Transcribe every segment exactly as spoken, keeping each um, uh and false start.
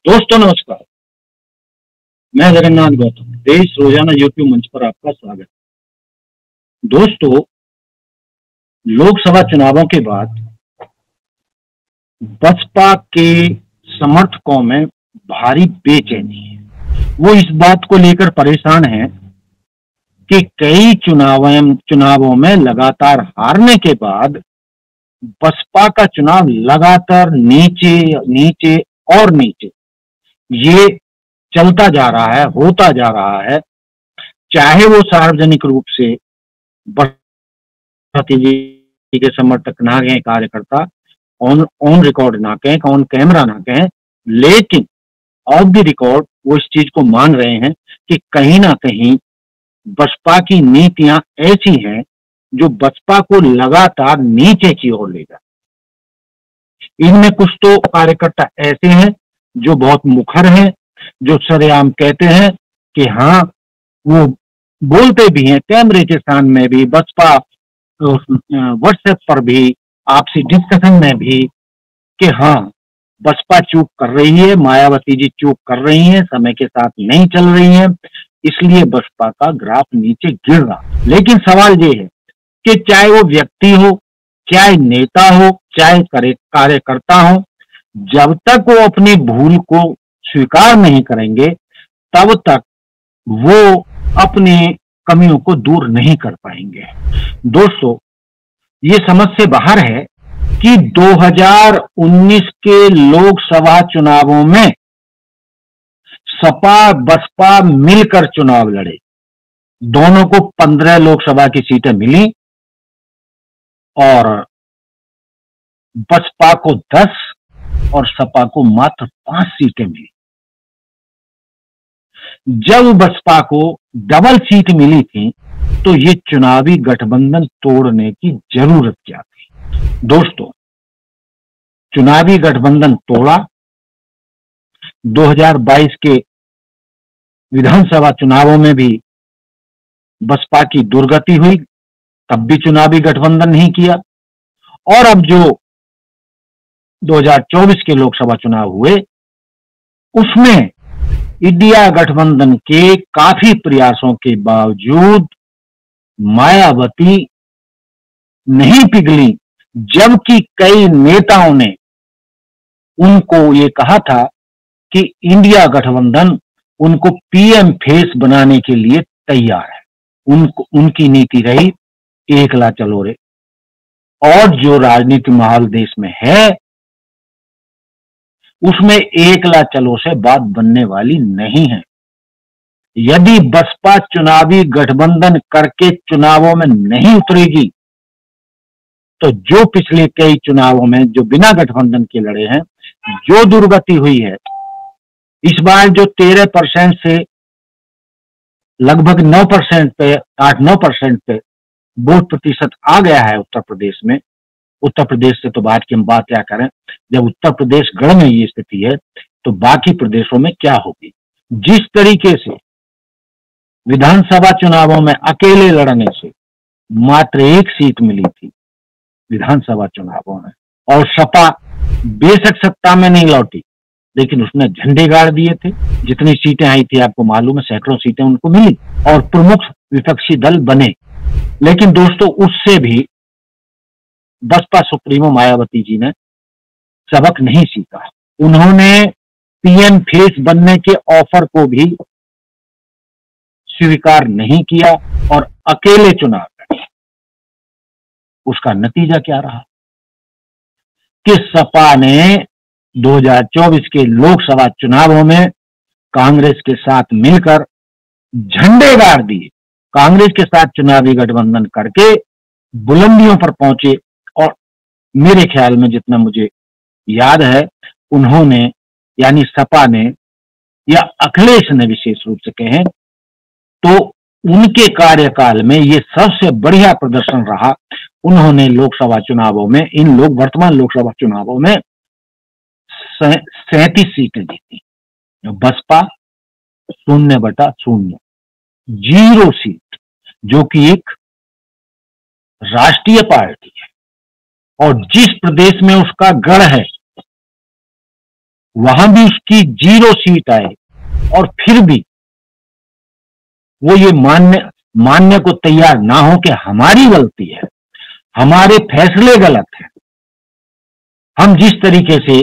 दोस्तों नमस्कार। मैं जगन्नाथ गौतम देश रोजाना यूट्यूब मंच पर आपका स्वागत है। दोस्तों, लोकसभा चुनावों के बाद बसपा के समर्थकों में भारी बेचैनी है। वो इस बात को लेकर परेशान हैं कि कई चुनावों चुनावों में लगातार हारने के बाद बसपा का चुनाव लगातार नीचे नीचे और नीचे ये चलता जा रहा है, होता जा रहा है। चाहे वो सार्वजनिक रूप से बसपा के समर्थक ना कहें, कार्यकर्ता ऑन ऑन रिकॉर्ड ना कहें, ऑन कैमरा ना कहें, लेकिन ऑफ द रिकॉर्ड वो इस चीज को मान रहे हैं कि कहीं ना कहीं बसपा की नीतियां ऐसी हैं जो बसपा को लगातार नीचे की ओर ले जाए। इनमें कुछ तो कार्यकर्ता ऐसे हैं जो बहुत मुखर हैं, जो सरेआम कहते हैं कि हाँ, वो बोलते भी हैं कैमरे के सामने भी, बसपा व्हाट्सएप पर भी, आपसी डिस्कशन में भी कि हाँ, बसपा चूक कर रही है, मायावती जी चूक कर रही हैं, समय के साथ नहीं चल रही हैं, इसलिए बसपा का ग्राफ नीचे गिर रहा। लेकिन सवाल ये है कि चाहे वो व्यक्ति हो, चाहे नेता हो, चाहे कार्यकर्ता हो, जब तक वो अपनी भूल को स्वीकार नहीं करेंगे तब तक वो अपनी कमियों को दूर नहीं कर पाएंगे। दोस्तों, ये समझ से बाहर है कि दो हज़ार उन्नीस के लोकसभा चुनावों में सपा बसपा मिलकर चुनाव लड़े। दोनों को पंद्रह लोकसभा की सीटें मिली और बसपा को दस और सपा को मात्र पांच सीटें मिली। जब बसपा को डबल सीट मिली थी तो ये चुनावी गठबंधन तोड़ने की जरूरत क्या थी? दोस्तों, चुनावी गठबंधन तोड़ा। दो हज़ार बाईस के विधानसभा चुनावों में भी बसपा की दुर्गति हुई, तब भी चुनावी गठबंधन नहीं किया। और अब जो दो हज़ार चौबीस के लोकसभा चुनाव हुए उसमें इंडिया गठबंधन के काफी प्रयासों के बावजूद मायावती नहीं पिघली, जबकि कई नेताओं ने उनको ये कहा था कि इंडिया गठबंधन उनको पीएम फेस बनाने के लिए तैयार है। उनको उनकी नीति रही एकला चलो रे। और जो राजनीतिक माहौल देश में है उसमें एकला चलो से बात बनने वाली नहीं है। यदि बसपा चुनावी गठबंधन करके चुनावों में नहीं उतरेगी तो जो पिछले कई चुनावों में जो बिना गठबंधन के लड़े हैं, जो दुर्गति हुई है, इस बार जो तेरह परसेंट से लगभग नौ परसेंट पे, आठ नौ परसेंट पे वोट प्रतिशत आ गया है उत्तर प्रदेश में। उत्तर प्रदेश से तो बात की हम बात क्या करें, जब उत्तर प्रदेश गढ़ में ये स्थिति है तो बाकी प्रदेशों में क्या होगी। जिस तरीके से विधानसभा चुनावों में अकेले लड़ने से मात्र एक सीट मिली थी विधानसभा चुनावों में, और सपा बेशक सत्ता में नहीं लौटी लेकिन उसने झंडे गाड़ दिए थे। जितनी सीटें आई थी आपको मालूम है, सैकड़ों सीटें उनको मिली और प्रमुख विपक्षी दल बने। लेकिन दोस्तों, उससे भी बसपा सुप्रीमो मायावती जी ने सबक नहीं सीखा। उन्होंने पीएम फेस बनने के ऑफर को भी स्वीकार नहीं किया और अकेले चुनाव लड़े। उसका नतीजा क्या रहा कि सपा ने दो हज़ार चौबीस के लोकसभा चुनावों में कांग्रेस के साथ मिलकर झंडे गाड़ दिए। कांग्रेस के साथ चुनावी गठबंधन करके बुलंदियों पर पहुंचे और मेरे ख्याल में जितना मुझे याद है, उन्होंने यानी सपा ने या अखिलेश ने विशेष रूप से कहें तो उनके कार्यकाल में ये सबसे बढ़िया प्रदर्शन रहा। उन्होंने लोकसभा चुनावों में, इन लोग वर्तमान लोकसभा चुनावों में सैंतीस सीटें जीती। बसपा शून्य बटा शून्य, जीरो सीट, जो कि एक राष्ट्रीय पार्टी है और जिस प्रदेश में उसका गढ़ है वहां भी उसकी जीरो सीट आए और फिर भी वो ये मानने मानने को तैयार ना हो कि हमारी गलती है, हमारे फैसले गलत हैं, हम जिस तरीके से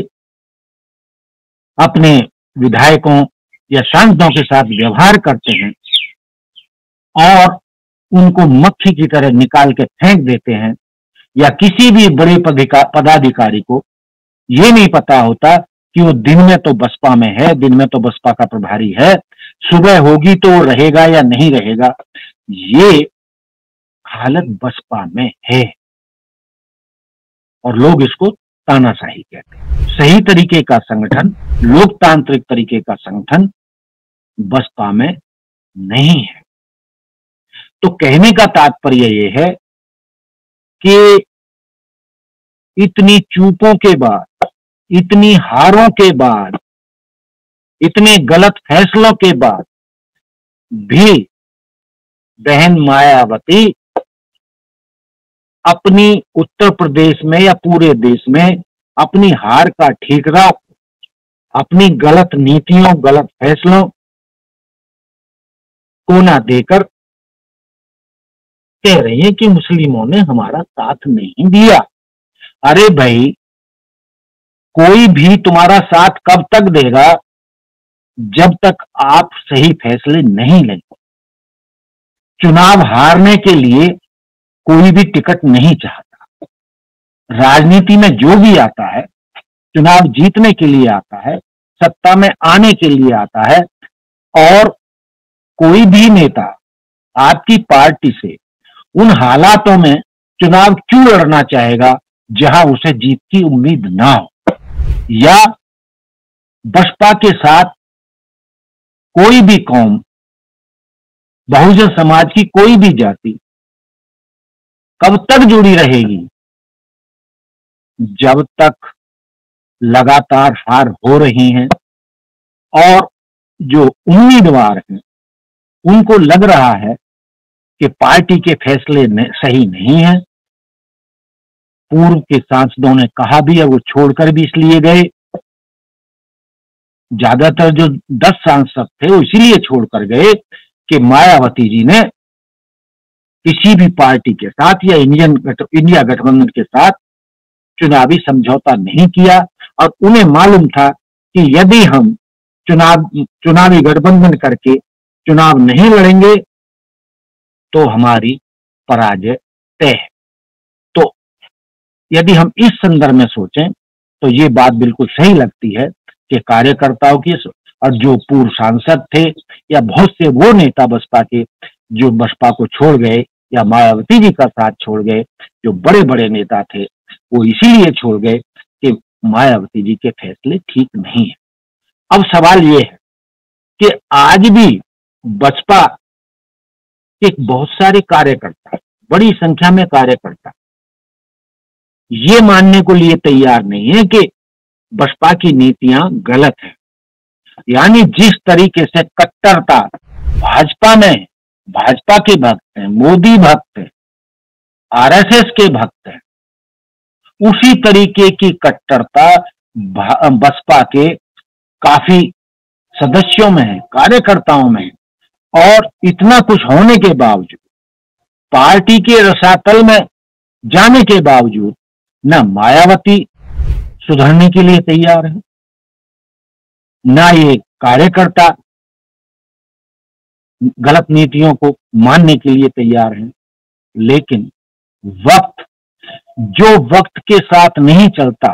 अपने विधायकों या सांसदों के साथ व्यवहार करते हैं और उनको मक्खी की तरह निकाल के फेंक देते हैं, या किसी भी बड़े पदाधिकारी को ये नहीं पता होता कि वो दिन में तो बसपा में है, दिन में तो बसपा का प्रभारी है, सुबह होगी तो वो रहेगा या नहीं रहेगा। ये हालत बसपा में है और लोग इसको तानाशाही कहते हैं। सही तरीके का संगठन, लोकतांत्रिक तरीके का संगठन बसपा में नहीं है। तो कहने का तात्पर्य ये है कि इतनी चूकों के बाद, इतनी हारों के बाद, इतने गलत फैसलों के बाद भी बहन मायावती अपनी उत्तर प्रदेश में या पूरे देश में अपनी हार का ठीकरा अपनी गलत नीतियों, गलत फैसलों को ना देकर कह रही है कि मुस्लिमों ने हमारा साथ नहीं दिया। अरे भाई, कोई भी तुम्हारा साथ कब तक देगा जब तक आप सही फैसले नहीं लेंगे। चुनाव हारने के लिए कोई भी टिकट नहीं चाहता। राजनीति में जो भी आता है चुनाव जीतने के लिए आता है, सत्ता में आने के लिए आता है, और कोई भी नेता आपकी पार्टी से उन हालातों में चुनाव क्यों लड़ना चाहेगा जहां उसे जीत की उम्मीद ना हो। या बसपा के साथ कोई भी कौम, बहुजन समाज की कोई भी जाति कब तक जुड़ी रहेगी जब तक लगातार हार हो रही हैं और जो उम्मीदवार हैं उनको लग रहा है कि पार्टी के फैसले सही नहीं हैं। पूर्व के सांसदों ने कहा भी है, वो छोड़कर भी इसलिए गए, ज्यादातर जो दस सांसद थे वो इसीलिए छोड़कर गए कि मायावती जी ने किसी भी पार्टी के साथ या इंडियन इंडिया गठबंधन के साथ चुनावी समझौता नहीं किया, और उन्हें मालूम था कि यदि हम चुनाव चुनावी गठबंधन करके चुनाव नहीं लड़ेंगे तो हमारी पराजय तय है। तो यदि हम इस संदर्भ में सोचें तो ये बात बिल्कुल सही लगती है कि कार्यकर्ताओं की, और जो पूर्व सांसद थे या बहुत से वो नेता बसपा के जो बसपा को छोड़ गए या मायावती जी का साथ छोड़ गए, जो बड़े बड़े नेता थे वो इसीलिए छोड़ गए कि मायावती जी के फैसले ठीक नहीं है। अब सवाल ये है कि आज भी बसपा के बहुत सारे कार्यकर्ता, बड़ी संख्या में कार्यकर्ता ये मानने को लिए तैयार नहीं है कि बसपा की नीतियां गलत है। यानी जिस तरीके से कट्टरता भाजपा में, भाजपा के भक्त हैं, मोदी भक्त हैं, आरएसएस के भक्त हैं, उसी तरीके की कट्टरता बसपा के काफी सदस्यों में है, कार्यकर्ताओं में है। और इतना कुछ होने के बावजूद, पार्टी के रसातल में जाने के बावजूद, न मायावती सुधरने के लिए तैयार है, ना ये कार्यकर्ता गलत नीतियों को मानने के लिए तैयार हैं। लेकिन वक्त, जो वक्त के साथ नहीं चलता,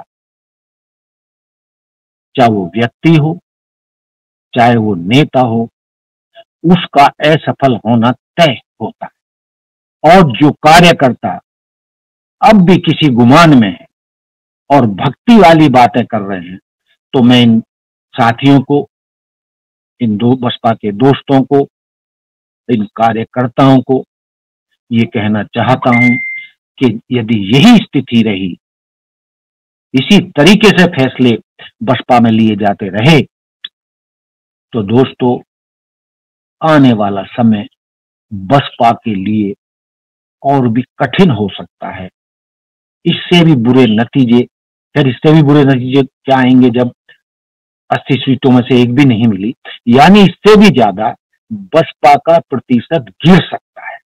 चाहे वो व्यक्ति हो, चाहे वो नेता हो, उसका असफल होना तय होता है। और जो कार्यकर्ता अब भी किसी गुमान में है और भक्ति वाली बातें कर रहे हैं, तो मैं इन साथियों को, इन दो बसपा के दोस्तों को, इन कार्यकर्ताओं को ये कहना चाहता हूं कि यदि यही स्थिति रही, इसी तरीके से फैसले बसपा में लिए जाते रहे, तो दोस्तों आने वाला समय बसपा के लिए और भी कठिन हो सकता है। इससे भी बुरे नतीजे, फिर इससे भी बुरे नतीजे क्या आएंगे जब अस्सी सीटों में से एक भी नहीं मिली, यानी इससे भी ज्यादा बसपा का प्रतिशत गिर सकता है।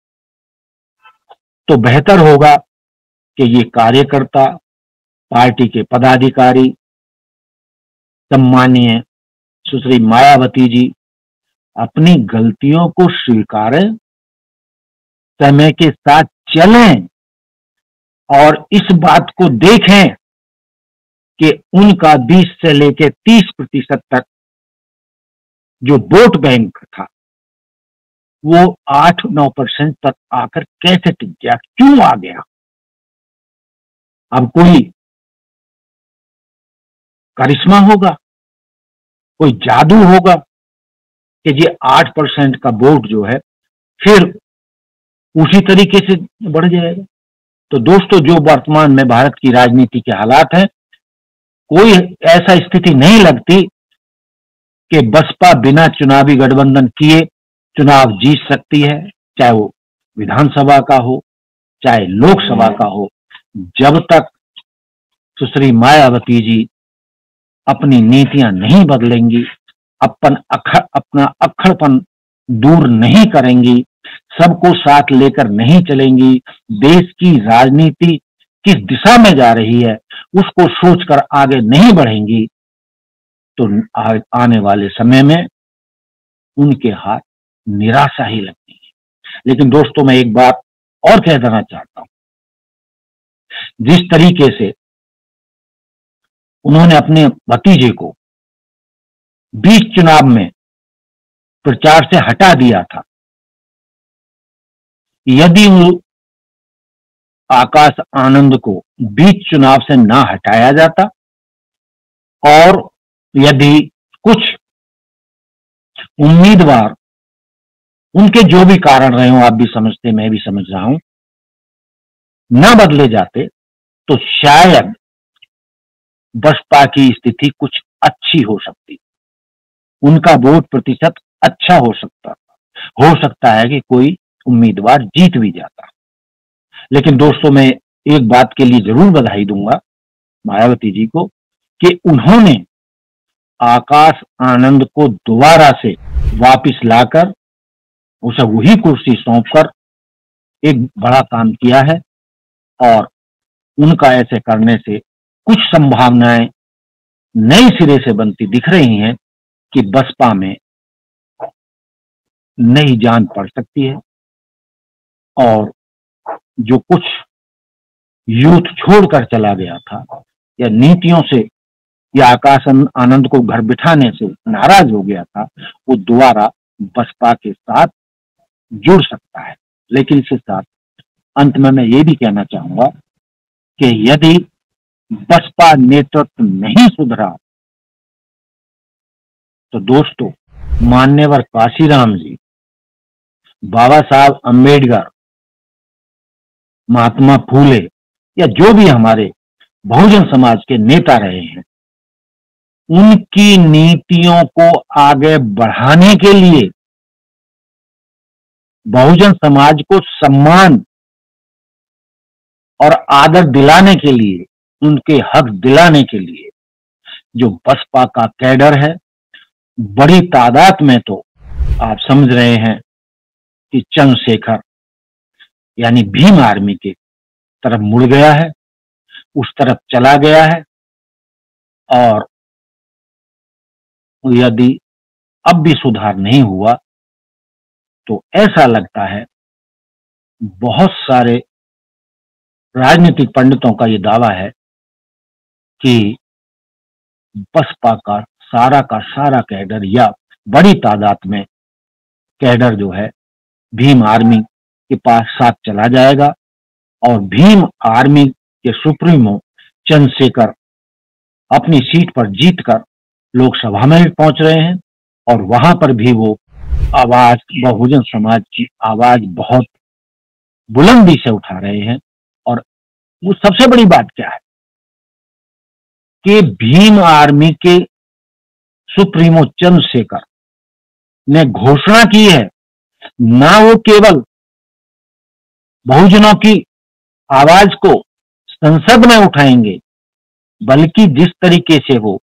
तो बेहतर होगा कि ये कार्यकर्ता, पार्टी के पदाधिकारी, सम्मानीय सुश्री मायावती जी अपनी गलतियों को स्वीकारें, समय के साथ चलें और इस बात को देखें कि उनका बीस से लेकर तीस प्रतिशत तक जो वोट बैंक था वो आठ नौ परसेंट तक आकर कैसे टिक गया, क्यों आ गया। अब कोई करिश्मा होगा, कोई जादू होगा कि ये आठ परसेंट का वोट जो है फिर उसी तरीके से बढ़ जाएगा। तो दोस्तों, जो वर्तमान में भारत की राजनीति के हालात हैं, कोई ऐसा स्थिति नहीं लगती कि बसपा बिना चुनावी गठबंधन किए चुनाव जीत सकती है, चाहे वो विधानसभा का हो चाहे लोकसभा का हो, जब तक सुश्री मायावती जी अपनी नीतियां नहीं बदलेंगी, अपन अखड़ अपना अक्खड़पन दूर नहीं करेंगी, सबको साथ लेकर नहीं चलेंगी, देश की राजनीति किस दिशा में जा रही है उसको सोचकर आगे नहीं बढ़ेंगी, तो आ, आने वाले समय में उनके हाथ निराशा ही लगती है। लेकिन दोस्तों, मैं एक बात और कह देना चाहता हूं, जिस तरीके से उन्होंने अपने भतीजे को बीच चुनाव में प्रचार से हटा दिया था, यदि वो आकाश आनंद को बीच चुनाव से ना हटाया जाता और यदि कुछ उम्मीदवार, उनके जो भी कारण रहे हो, आप भी समझते मैं भी समझ रहा हूं, ना बदले जाते तो शायद बसपा की स्थिति कुछ अच्छी हो सकती, उनका वोट प्रतिशत अच्छा हो सकता हो सकता है कि कोई उम्मीदवार जीत भी जाता। लेकिन दोस्तों, मैं एक बात के लिए जरूर बधाई दूंगा मायावती जी को कि उन्होंने आकाश आनंद को दोबारा से वापस लाकर उसे वही कुर्सी सौंपकर एक बड़ा काम किया है, और उनका ऐसे करने से कुछ संभावनाएं नए सिरे से बनती दिख रही हैं कि बसपा में नई जान पड़ सकती है, और जो कुछ यूथ छोड़कर चला गया था या नीतियों से या आकाश आनंद को घर बिठाने से नाराज हो गया था, वो दोबारा बसपा के साथ जुड़ सकता है। लेकिन इसके साथ अंत में मैं ये भी कहना चाहूंगा कि यदि बसपा नेतृत्व नहीं सुधरा तो दोस्तों, मान्यवर काशीराम जी, बाबा साहब अंबेडकर, महात्मा फूले या जो भी हमारे बहुजन समाज के नेता रहे हैं, उनकी नीतियों को आगे बढ़ाने के लिए, बहुजन समाज को सम्मान और आदर दिलाने के लिए, उनके हक दिलाने के लिए जो बसपा का कैडर है, बड़ी तादाद में, तो आप समझ रहे हैं कि चंद्रशेखर यानी भीम आर्मी के तरफ मुड़ गया है, उस तरफ चला गया है, और यदि अब भी सुधार नहीं हुआ तो ऐसा लगता है, बहुत सारे राजनीतिक पंडितों का ये दावा है कि बसपा का सारा का सारा कैडर या बड़ी तादाद में कैडर जो है भीम आर्मी के पास साथ चला जाएगा, और भीम आर्मी के सुप्रीमो चंद्रशेखर अपनी सीट पर जीतकर लोकसभा में भी पहुंच रहे हैं, और वहां पर भी वो आवाज, बहुजन समाज की आवाज बहुत बुलंदी से उठा रहे हैं। और वो सबसे बड़ी बात क्या है कि भीम आर्मी के सुप्रीमो चंद्रशेखर ने घोषणा की है, ना वो केवल बहुजनों की आवाज को संसद में उठाएंगे, बल्कि जिस तरीके से वो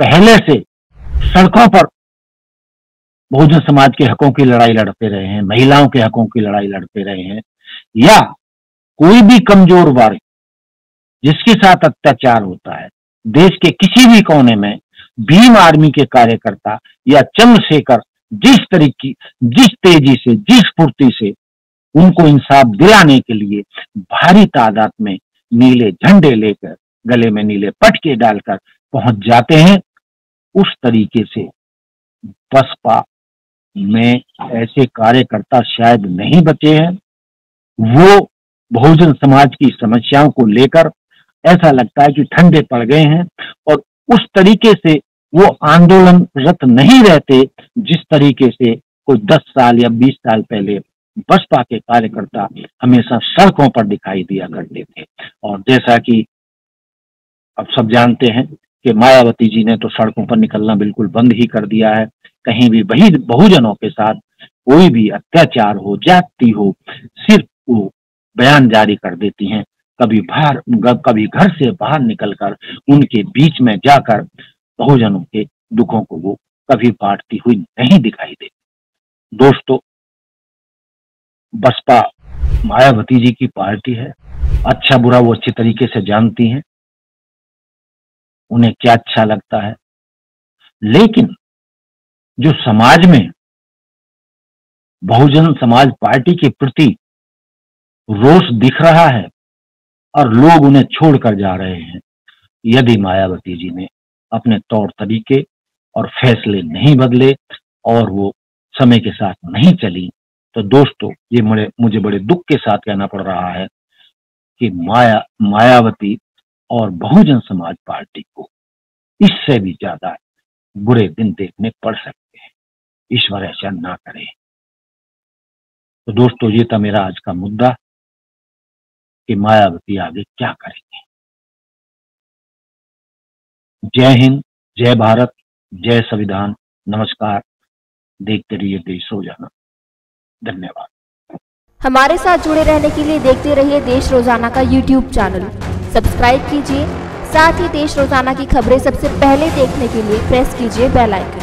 पहले से सड़कों पर बहुजन समाज के हकों की लड़ाई लड़ते रहे हैं, महिलाओं के हकों की लड़ाई लड़ते रहे हैं, या कोई भी कमजोर वर्ग जिसके साथ अत्याचार होता है, देश के किसी भी कोने में भीम आर्मी के कार्यकर्ता या चंद्रशेखर जिस तरीके जिस तेजी से, जिस फुर्ती से उनको इंसाफ दिलाने के लिए भारी तादाद में नीले झंडे लेकर, गले में नीले पटके डालकर पहुंच जाते हैं, उस तरीके से बसपा में ऐसे कार्यकर्ता शायद नहीं बचे हैं। वो बहुजन समाज की समस्याओं को लेकर ऐसा लगता है कि ठंडे पड़ गए हैं और उस तरीके से वो आंदोलनरत नहीं रहते जिस तरीके से कोई दस साल या बीस साल पहले बसपा के कार्यकर्ता हमेशा सड़कों पर दिखाई दिया करते थे। और जैसा कि अब सब जानते हैं कि मायावती जी ने तो सड़कों पर निकलना बिल्कुल बंद ही कर दिया है। कहीं भी वही बहुजनों के साथ कोई भी अत्याचार हो, जाति हो, सिर्फ वो बयान जारी कर देती हैं। कभी बाहर कभी घर से बाहर निकलकर उनके बीच में जाकर बहुजनों के दुखों को वो कभी बांटती हुई नहीं दिखाई देती। दोस्तों, बसपा मायावती जी की पार्टी है, अच्छा बुरा वो अच्छी तरीके से जानती हैं, उन्हें क्या अच्छा लगता है। लेकिन जो समाज में बहुजन समाज पार्टी के प्रति रोष दिख रहा है और लोग उन्हें छोड़कर जा रहे हैं, यदि मायावती जी ने अपने तौर तरीके और फैसले नहीं बदले और वो समय के साथ नहीं चली, तो दोस्तों ये मुझे मुझे बड़े दुख के साथ कहना पड़ रहा है कि माया मायावती और बहुजन समाज पार्टी को इससे भी ज्यादा बुरे दिन देखने पड़ सकते हैं। ईश्वर ऐसा ना करे। तो दोस्तों, ये था मेरा आज का मुद्दा कि मायावती आगे क्या करेंगे। जय हिंद, जय भारत, जय संविधान। नमस्कार। देखते रहिए देश रोजाना। धन्यवाद। हमारे साथ जुड़े रहने के लिए देखते रहिए देश रोजाना का यूट्यूब चैनल सब्सक्राइब कीजिए। साथ ही देश रोजाना की खबरें सबसे पहले देखने के लिए प्रेस कीजिए बेल आइकन।